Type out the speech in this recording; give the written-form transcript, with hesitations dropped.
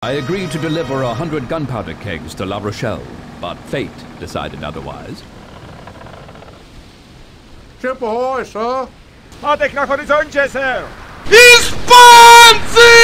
I agreed to deliver 100 gunpowder kegs to La Rochelle, but fate decided otherwise. Ship ahoy, sir! Spadek na horyzoncie, sir! ИСПАНЦЫ!